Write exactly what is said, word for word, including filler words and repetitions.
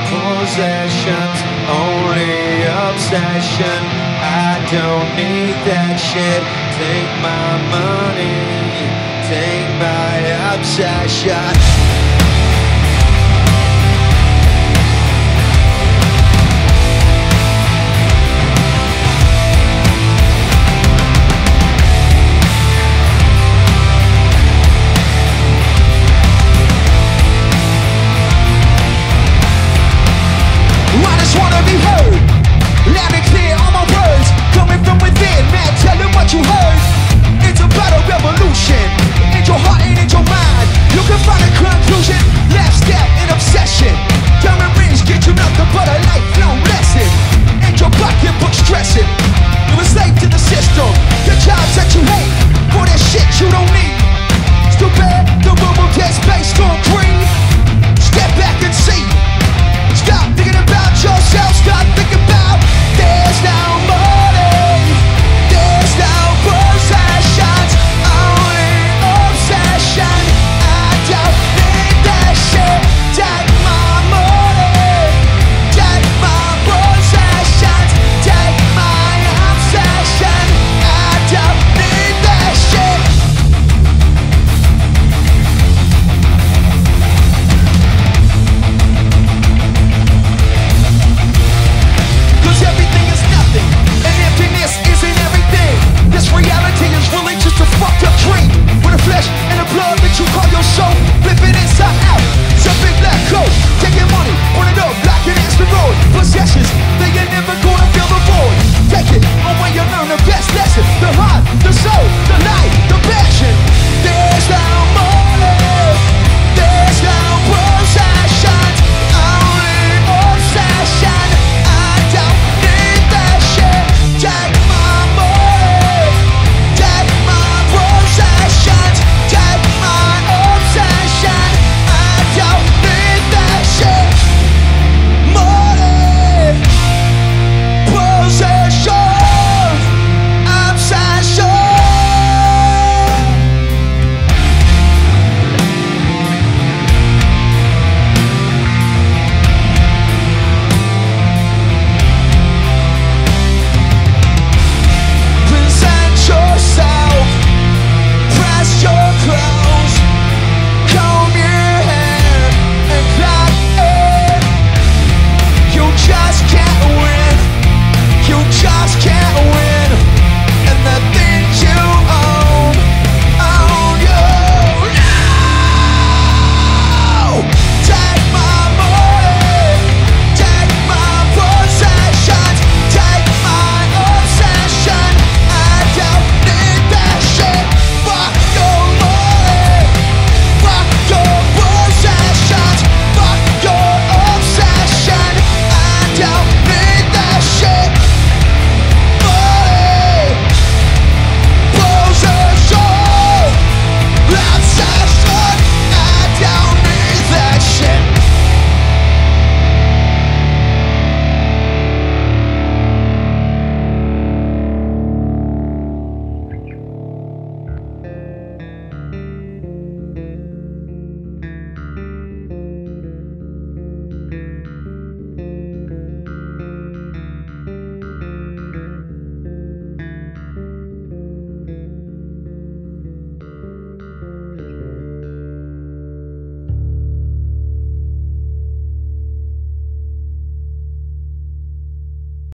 possessions, only obsession. I don't need that shit. Take my money, take my obsession. Wanna be heard, loud and clear, all my words coming from within, man, tell them what you heard. It's about a revolution, in your heart and in your mind. You can find a conclusion, last step in obsession.